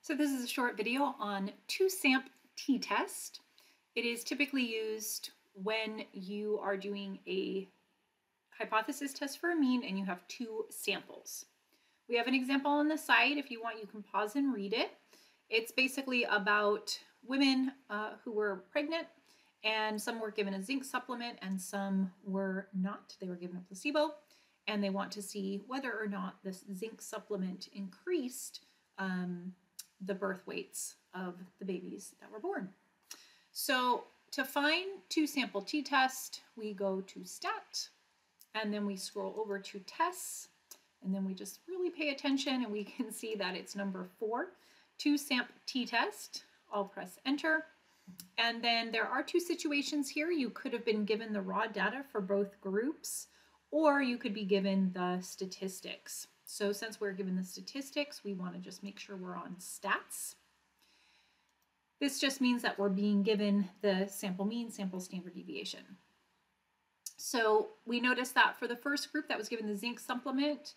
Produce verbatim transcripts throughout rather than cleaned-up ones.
So this is a short video on two SampTTest. It is typically used when you are doing a hypothesis test for a mean and you have two samples. We have an example on the side. If you want, you can pause and read it. It's basically about women uh, who were pregnant, and some were given a zinc supplement and some were not. They were given a placebo, and they want to see whether or not this zinc supplement increased um, the birth weights of the babies that were born. So to find two sample t-test, we go to stat, and then we scroll over to tests, and then we just really pay attention and we can see that it's number four, two SampTTest. I'll press enter. And then there are two situations here. You could have been given the raw data for both groups, or you could be given the statistics. So since we're given the statistics, we want to just make sure we're on stats. This just means that we're being given the sample mean, sample standard deviation. So we noticed that for the first group that was given the zinc supplement,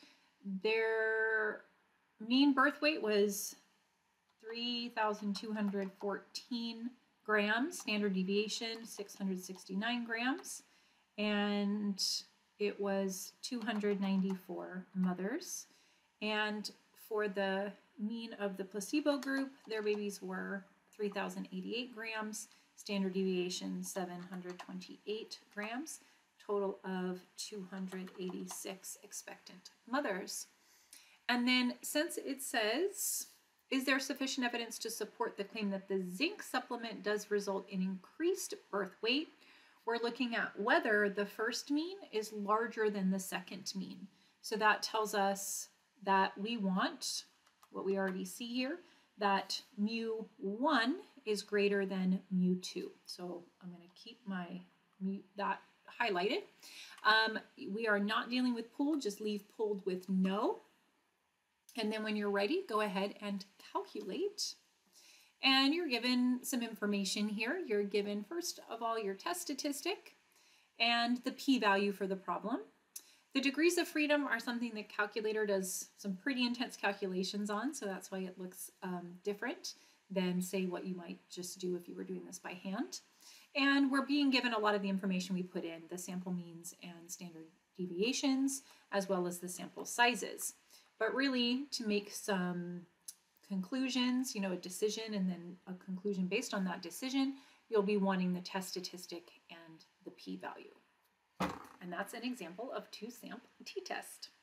their mean birth weight was three thousand two hundred fourteen grams, standard deviation six hundred sixty-nine grams, and it was two hundred ninety-four mothers. And for the mean of the placebo group, their babies were three thousand eighty-eight grams, standard deviation seven hundred twenty-eight grams, total of two hundred eighty-six expectant mothers. And then since it says, is there sufficient evidence to support the claim that the zinc supplement does result in increased birth weight? We're looking at whether the first mean is larger than the second mean. So that tells us that we want, what we already see here, that mu one is greater than mu two. So I'm going to keep my mu that highlighted. Um, we are not dealing with pooled, just leave pooled with no. And then when you're ready, go ahead and calculate. And you're given some information here. You're given, first of all, your test statistic and the p-value for the problem. The degrees of freedom are something the calculator does some pretty intense calculations on, so that's why it looks um, different than, say, what you might just do if you were doing this by hand. And we're being given a lot of the information we put in, the sample means and standard deviations, as well as the sample sizes. But really, to make some conclusions, you know, a decision and then a conclusion based on that decision, you'll be wanting the test statistic and the p-value. And that's an example of two SampTTest.